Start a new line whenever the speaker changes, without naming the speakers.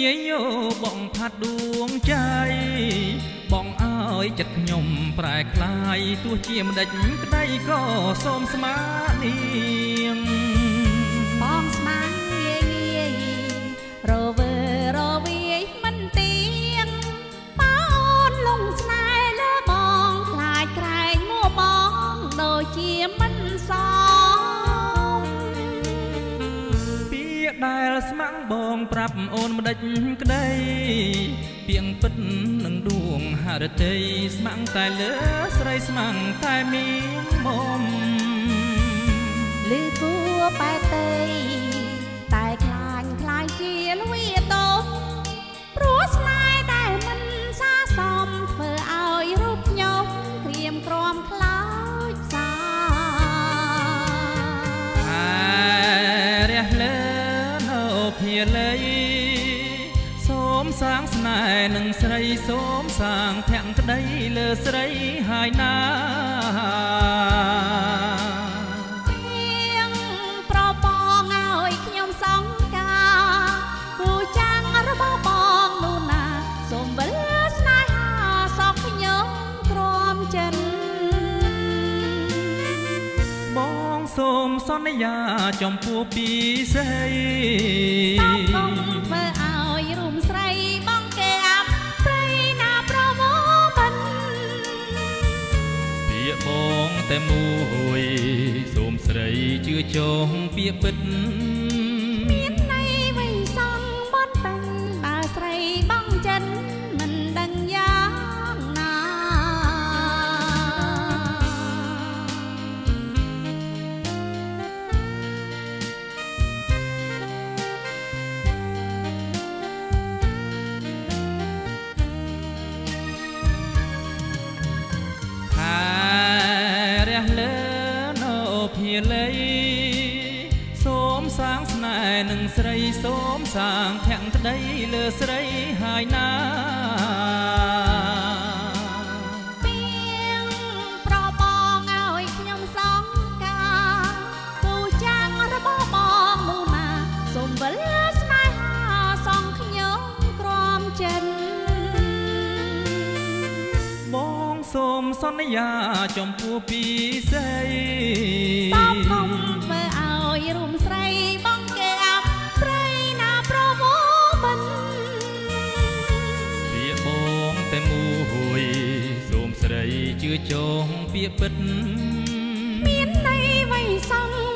យាយបងផាត់ដួងใจបងអើយចិត្តខ្ញុំប្រែคลายទោះជាម្ដេចក្តីក៏សូមស្មានាង
បងស្មាងាយរវើរវាយមិនទៀងប៉ោនលងស្នេហ៍លើបងខ្លាចក្រែងមួបងដូចជាមិនសម
ពាក្យដែលស្មាំងបងប្រាប់អូនម្ដេចក្តីពាងពិតនឹងដួងហរតីស្មាំងតែលើស្រីស្មាំងតែមានមុំ
លឺគួបែតីតែខ្លាញ់ជាលវាតោព្រោះស្នេហ៍តែមិនសាសមធ្វើឲ្យរូបខ្ញុំក្រៀមក្រំខ្លោចសា
រះលើនៅភាលីសូមសាងស្នេហ៍នឹងស្រីសូមសាងភក្តីលើស្រីហើយណា
ប្របងឲ្យខ្ញុំសង្ការគូចាំងរបស់បងនោះណាសូមវិលស្នេហាសោកខ្ញុំក្រំចិន
បងសូមសន្យាចំពោះពីស្រី
បងធ្វើឲ្យរូបស្រីបងគេអាប់ព្រៃណាប្រមោបិន
ពាក្យបងតែមួយសូមស្រីជឿចងពាក្យពិត
មានន័យវៃសងបនពេញបើស្រីបងចិនមិនដឹងយ៉ាងណា
រះលើនៅភាលីសូមសាងស្នេហ៍នឹងស្រីសូមសាងភក្តីលើស្រីហើយណា
ពីងប្របងឲ្យខ្ញុំសង្ការគូចាំងរបស់បងនោះណាសូមវិលស្នេហាសងខ្ញុំក្រំចិន
បងសូមសន្យាចំពោះពីស្រី
សូមគុំធ្វើឲ្យរូបស្រីបងគេអាប់ព្រៃណាប្រមោបិន
ពាក្យបងតែមួយសូមស្រីជឿចងពាក្យពិត
មានន័យវៃសង